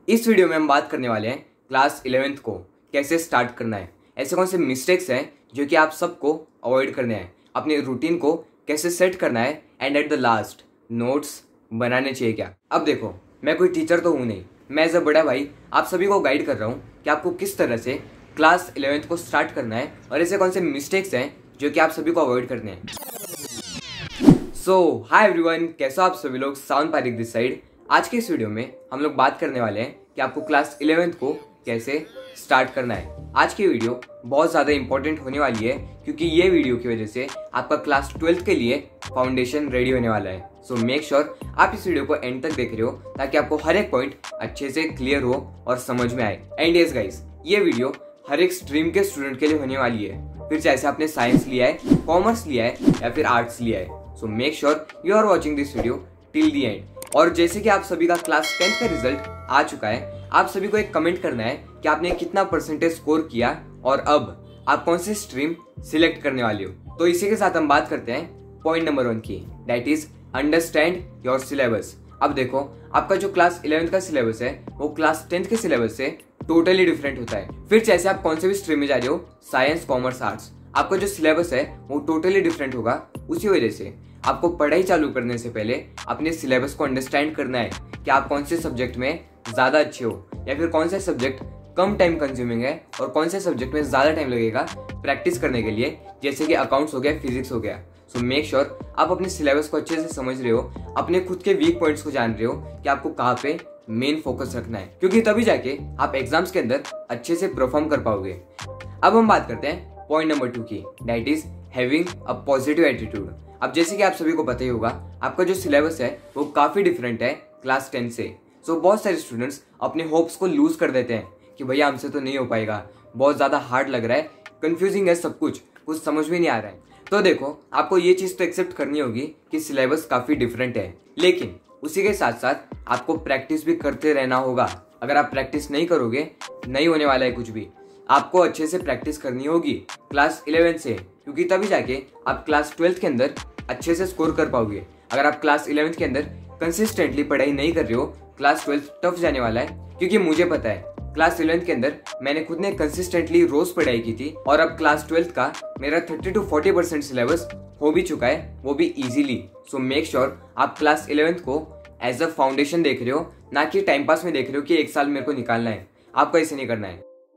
इस वीडियो में हम बात करने वाले हैं क्लास 11th को कैसे स्टार्ट करना है, ऐसे कौन से मिस्टेक्स हैं जो कि आप सबको अवॉइड करने हैं, अपने रूटीन को कैसे सेट करना है and at the last notes बनाने चाहिए क्या। अब देखो, मैं कोई टीचर तो हूँ नहीं, मैं एज अ बड़ा भाई आप सभी को गाइड कर रहा हूँ कि आपको किस तरह से क्लास 11th को स्टार्ट करना है और ऐसे कौन से मिस्टेक्स हैं जो कि आप सभी को अवॉइड करने हैं। सो हाय एवरीवन, कैसे आप सभी लोग। साउंड पारिक दिस साइड। आज के इस वीडियो में हम लोग बात करने वाले हैं कि आपको क्लास 11th को कैसे स्टार्ट करना है। आज की वीडियो बहुत ज़्यादा इंपॉर्टेंट होने वाली है क्योंकि ये वीडियो की वजह से आपका क्लास 12th के लिए फाउंडेशन रेडी होने वाला है। सो मेक श्योर आप इस वीडियो को एंड तक देख रहे हो ताकि आपको हर एक पॉइंट अच्छे से क्लियर हो और समझ में आए। एंड यस गाइस, ये वीडियो हर एक स्ट्रीम के स्टूडेंट के लिए होने वाली है, फिर चाहे आपने साइंस लिया है, कॉमर्स लिया है या फिर आर्ट्स लिया है। So make sure you are watching this video till the end. और जैसे कि आप सभी का क्लास 10th का रिजल्ट आ चुका है, आप सभी को एक कमेंट करना है कि आपने कितना परसेंटेज स्कोर किया और अब आप कौन सी स्ट्रीम सिलेक्ट करने वाले हो। तो इसी के साथ हम बात करते हैं पॉइंट नंबर 1 की, that is understand your syllabus. अब देखो, आपका जो क्लास 11th का सिलेबस है वो क्लास 10th के सिलेबस से टोटली डिफरेंट होता है। फिर जैसे आप कौन से भी स्ट्रीम में जा रहे हो, साइंस, कॉमर्स, आर्ट्स, आपका जो सिलेबस है वो टोटली डिफरेंट होगा। उसी वजह से आपको पढ़ाई चालू करने से पहले अपने सिलेबस को अंडरस्टैंड करना है कि आप कौन से सब्जेक्ट में ज़्यादा अच्छे हो या फिर कौन से सब्जेक्ट कम टाइम कंज्यूमिंग है और कौन से सब्जेक्ट में ज़्यादा टाइम लगेगा प्रैक्टिस करने के लिए, जैसे कि अकाउंट्स हो गया, फिजिक्स हो गया। सो मेक श्योर आप अपने सिलेबस को अच्छे से समझ रहे हो, अपने खुद के वीक पॉइंट्स को जान रहे हो कि आपको कहाँ पे मेन फोकस रखना है, क्योंकि तभी जाके आप एग्जाम्स के अंदर अच्छे से परफॉर्म कर पाओगे। अब हम बात करते हैं पॉइंट नंबर 2 की, that is having a positive attitude. अब जैसे कि आप सभी को पता ही होगा, आपका जो सिलेबस है वो काफ़ी डिफरेंट है क्लास 10 से। सो बहुत सारे स्टूडेंट्स अपने होप्स को लूज कर देते हैं कि भैया हमसे तो नहीं हो पाएगा, बहुत ज़्यादा हार्ड लग रहा है, कंफ्यूजिंग है सब कुछ समझ में नहीं आ रहा है। तो देखो, आपको ये चीज़ तो एक्सेप्ट करनी होगी कि सिलेबस काफ़ी डिफरेंट है, लेकिन उसी के साथ साथ आपको प्रैक्टिस भी करते रहना होगा। अगर आप प्रैक्टिस नहीं करोगे, नहीं होने वाला है कुछ भी। आपको अच्छे से प्रैक्टिस करनी होगी क्लास 11 से, क्योंकि तभी जाके आप क्लास 12th के अंदर अच्छे से स्कोर कर पाओगे। अगर आप क्लास 11th के अंदर कंसिस्टेंटली पढ़ाई नहीं कर रहे हो, क्लास 12th टफ जाने वाला है। क्योंकि मुझे पता है, क्लास 11th के अंदर मैंने खुद ने कंसिस्टेंटली रोज पढ़ाई की थी और अब क्लास 12th का मेरा 30 to 40% सिलेबस हो भी चुका है, वो भी इजीली। सो मेक श्योर आप क्लास 11th को एज अ फाउंडेशन देख रहे हो, ना कि टाइम पास में देख रहे हो कि एक साल मेरे को निकालना है। आपको ऐसे नहीं करना है।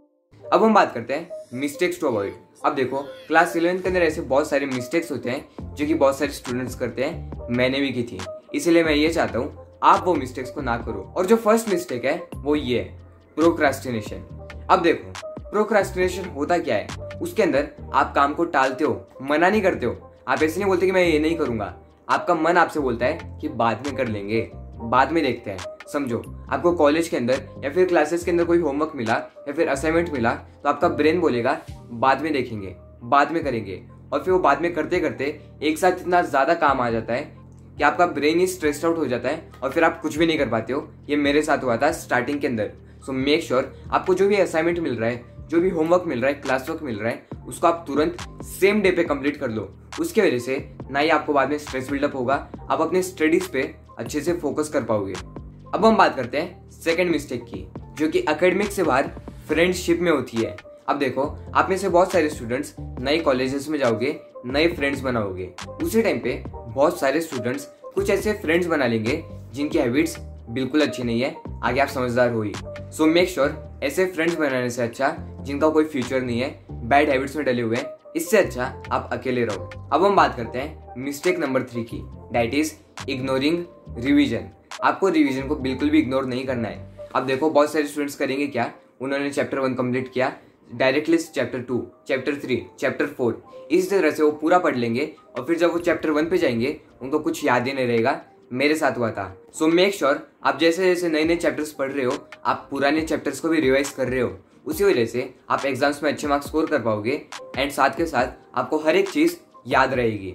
अब हम बात करते हैं मिस्टेक्स टू अवॉइड। अब देखो, क्लास 11th के अंदर ऐसे बहुत सारे मिस्टेक्स होते हैं जो कि बहुत सारे स्टूडेंट्स करते हैं, मैंने भी की थी। इसलिए मैं ये चाहता हूँ आप वो मिस्टेक्स को ना करो। और जो फर्स्ट मिस्टेक है वो ये है, प्रोक्रास्टिनेशन। अब देखो, प्रोक्रास्टिनेशन होता क्या है, उसके अंदर आप काम को टालते हो, मना नहीं करते हो। आप ऐसे नहीं बोलते कि मैं ये नहीं करूंगा, आपका मन आपसे बोलता है कि बाद में कर लेंगे, बाद में देखते हैं। समझो, आपको कॉलेज के अंदर या फिर क्लासेस के अंदर कोई होमवर्क मिला या फिर असाइनमेंट मिला, तो आपका ब्रेन बोलेगा बाद में देखेंगे, बाद में करेंगे, और फिर वो बाद में करते करते एक साथ इतना ज्यादा काम आ जाता है कि आपका ब्रेन ही स्ट्रेस्ड आउट हो जाता है और फिर आप कुछ भी नहीं कर पाते हो। ये मेरे साथ हुआ था स्टार्टिंग के अंदर। सो मेक श्योर आपको जो भी असाइनमेंट मिल रहा है, जो भी होमवर्क मिल रहा है, क्लास वर्क मिल रहा है, उसको आप तुरंत सेम डे पे कंप्लीट कर लो। उसके वजह से ना ही आपको बाद में स्ट्रेस बिल्डअप होगा, आप अपने स्टडीज पे अच्छे से फोकस कर पाओगे। अब हम बात करते हैं सेकंड मिस्टेक की, जो कि एकेडमिक से बाहर फ्रेंडशिप में होती है। अब देखो, आप में से बहुत सारे स्टूडेंट्स नए कॉलेजेस में जाओगे, नए फ्रेंड्स बनाओगे। उसी टाइम पे बहुत सारे स्टूडेंट्स कुछ ऐसे फ्रेंड्स बना लेंगे जिनकी हैबिट्स बिल्कुल अच्छी नहीं है, आगे आप समझदार हो ही। सो मेक श्योर ऐसे फ्रेंड्स बनाने से अच्छा जिनका कोई फ्यूचर नहीं है, बैड हैबिट्स में डले हुए हैं, इससे अच्छा आप अकेले रहो। अब हम बात करते हैं मिस्टेक नंबर 3 की, दैट इज इग्नोरिंग रिवीजन। आपको रिवीजन को बिल्कुल भी इग्नोर नहीं करना है। अब देखो, बहुत सारे स्टूडेंट्स करेंगे क्या, उन्होंने चैप्टर 1 कंप्लीट किया, डायरेक्टली चैप्टर 2, चैप्टर 3, चैप्टर 4, इस तरह से वो पूरा पढ़ लेंगे और फिर जब वो चैप्टर 1 पे जाएंगे उनको कुछ याद ही नहीं रहेगा। मेरे साथ हुआ था। सो मेक श्योर आप जैसे जैसे नए नए चैप्टर्स पढ़ रहे हो, आप पुराने चैप्टर्स को भी रिवाइज कर रहे हो। उसी वजह से आप एग्जाम्स में अच्छे मार्क्स स्कोर कर पाओगे एंड साथ के साथ आपको हर एक चीज़ याद रहेगी।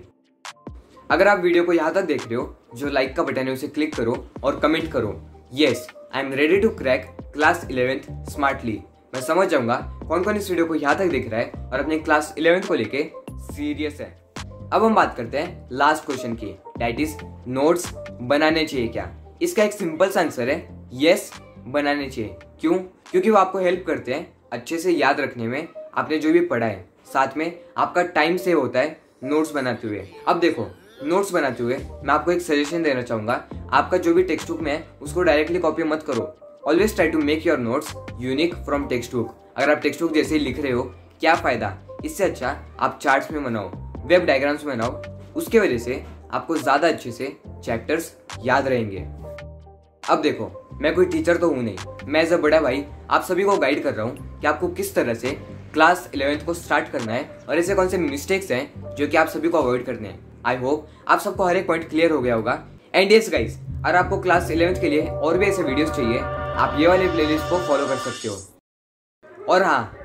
अगर आप वीडियो को यहाँ तक देख रहे हो, जो लाइक का बटन है उसे क्लिक करो और कमेंट करो, yes I am ready to crack class 11th smartly. मैं समझ जाऊंगा कौन कौन इस वीडियो को यहाँ तक देख रहा है और अपने क्लास 11th को लेके सीरियस है। अब हम बात करते हैं लास्ट क्वेश्चन की, दैट इज नोट्स बनाने चाहिए क्या। इसका एक सिंपल सा आंसर है यस, बनाने चाहिए। क्यों? क्योंकि वो आपको हेल्प करते हैं अच्छे से याद रखने में आपने जो भी पढ़ा है। साथ में आपका टाइम सेव होता है नोट्स बनाते हुए। अब देखो, नोट्स बनाते हुए मैं आपको एक सजेशन देना चाहूँगा। आपका जो भी टेक्स्ट बुक में है उसको डायरेक्टली कॉपी मत करो। Always try to make your notes unique from text book. अगर आप टेक्स्ट बुक जैसे ही लिख रहे हो, क्या फ़ायदा? इससे अच्छा आप चार्ट्स में बनाओ, वेब डायग्राम्स में बनाओ। उसके वजह से आपको ज़्यादा अच्छे से चैप्टर्स याद रहेंगे। अब देखो, मैं कोई टीचर तो हूँ नहीं, मैं एज अ बड़ा भाई आप सभी को गाइड कर रहा हूँ कि आपको किस तरह से क्लास 11th को स्टार्ट करना है और ऐसे कौन से मिस्टेक्स हैं जो कि आप सभी को अवॉइड करने हैं। आई होप आप सबको हर एक पॉइंट क्लियर हो गया होगा। एंड यस गाइस, अगर आपको क्लास 11th के लिए और भी ऐसे वीडियोस चाहिए, आप ये वाले प्लेलिस्ट को फॉलो कर सकते हो। और हाँ,